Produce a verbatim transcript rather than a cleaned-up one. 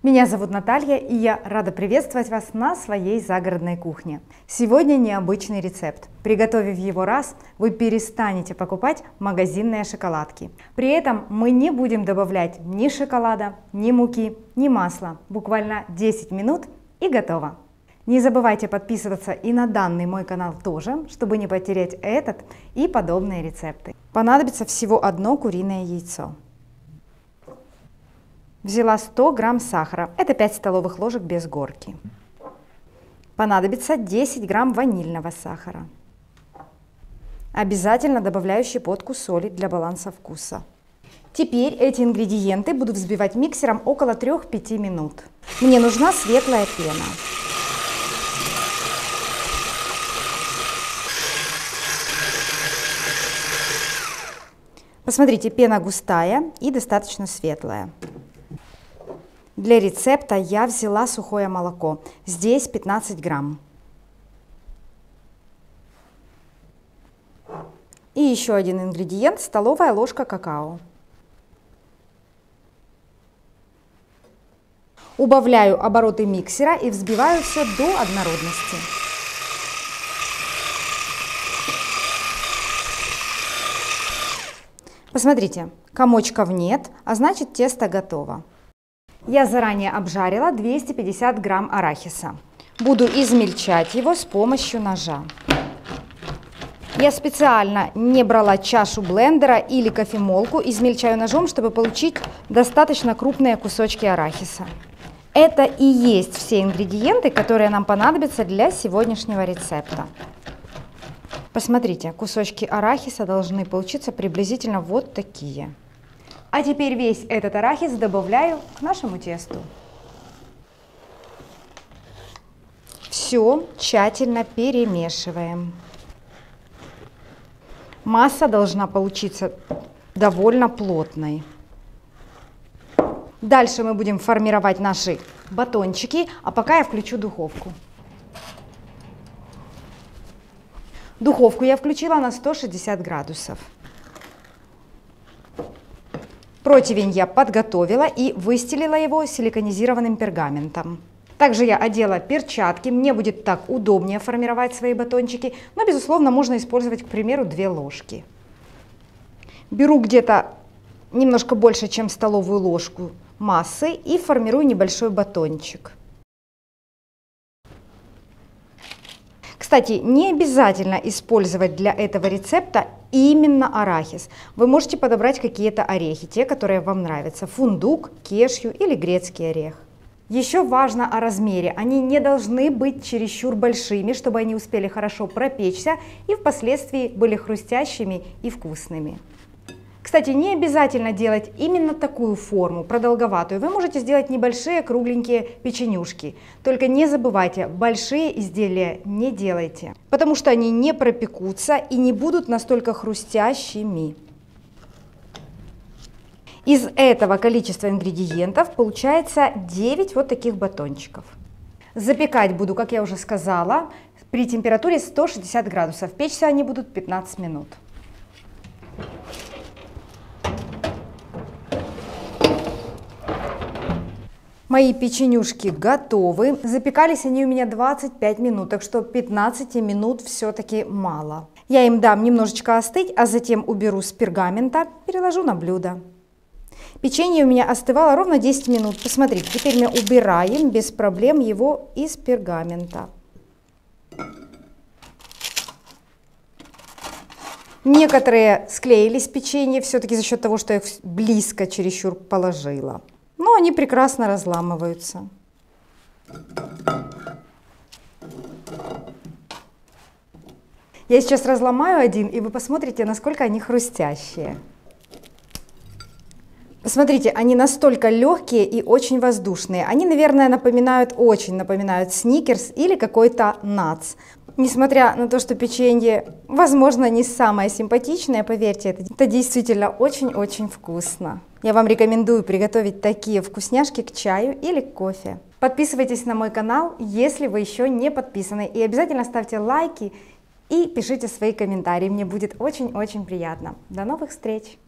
Меня зовут Наталья, и я рада приветствовать вас на своей загородной кухне. Сегодня необычный рецепт. Приготовив его раз, вы перестанете покупать магазинные шоколадки. При этом мы не будем добавлять ни шоколада, ни муки, ни масла. Буквально десять минут и готово. Не забывайте подписываться и на данный мой канал тоже, чтобы не потерять этот и подобные рецепты. Понадобится всего одно куриное яйцо. Взяла сто грамм сахара, это пять столовых ложек без горки. Понадобится десять грамм ванильного сахара. Обязательно добавляю щепотку соли для баланса вкуса. Теперь эти ингредиенты буду взбивать миксером около трёх-пяти минут. Мне нужна светлая пена. Посмотрите, пена густая и достаточно светлая. Для рецепта я взяла сухое молоко, здесь пятнадцать грамм. И еще один ингредиент, столовая ложка какао. Убавляю обороты миксера и взбиваю все до однородности. Посмотрите, комочков нет, а значит тесто готово. Я заранее обжарила двести пятьдесят грамм арахиса. Буду измельчать его с помощью ножа. Я специально не брала чашу блендера или кофемолку, измельчаю ножом, чтобы получить достаточно крупные кусочки арахиса. Это и есть все ингредиенты, которые нам понадобятся для сегодняшнего рецепта. Посмотрите, кусочки арахиса должны получиться приблизительно вот такие. А теперь весь этот арахис добавляю к нашему тесту. Все тщательно перемешиваем. Масса должна получиться довольно плотной. Дальше мы будем формировать наши батончики, а пока я включу духовку. Духовку я включила на сто шестьдесят градусов. Противень я подготовила и выстелила его силиконизированным пергаментом. Также я одела перчатки, мне будет так удобнее формировать свои батончики, но, безусловно, можно использовать, к примеру, две ложки. Беру где-то немножко больше, чем столовую ложку массы и формирую небольшой батончик. Кстати, не обязательно использовать для этого рецепта именно арахис. Вы можете подобрать какие-то орехи, те, которые вам нравятся. Фундук, кешью или грецкий орех. Еще важно о размере. Они не должны быть чересчур большими, чтобы они успели хорошо пропечься и впоследствии были хрустящими и вкусными. Кстати, не обязательно делать именно такую форму, продолговатую. Вы можете сделать небольшие кругленькие печенюшки. Только не забывайте, большие изделия не делайте, потому что они не пропекутся и не будут настолько хрустящими. Из этого количества ингредиентов получается девять вот таких батончиков. Запекать буду, как я уже сказала, при температуре сто шестьдесят градусов. Печься они будут пятнадцать минут. Мои печенюшки готовы. Запекались они у меня двадцать пять минут, так что пятнадцать минут все-таки мало. Я им дам немножечко остыть, а затем уберу с пергамента, переложу на блюдо. Печенье у меня остывало ровно десять минут. Посмотрите, теперь мы убираем без проблем его из пергамента. Некоторые склеились печенье все-таки за счет того, что я их близко чересчур положила. Но они прекрасно разламываются. Я сейчас разломаю один, и вы посмотрите, насколько они хрустящие. Посмотрите, они настолько легкие и очень воздушные. Они, наверное, напоминают, очень напоминают сникерс или какой-то натс. Несмотря на то, что печенье, возможно, не самое симпатичное, поверьте, это, это действительно очень-очень вкусно. Я вам рекомендую приготовить такие вкусняшки к чаю или к кофе. Подписывайтесь на мой канал, если вы еще не подписаны. И обязательно ставьте лайки и пишите свои комментарии. Мне будет очень-очень приятно. До новых встреч!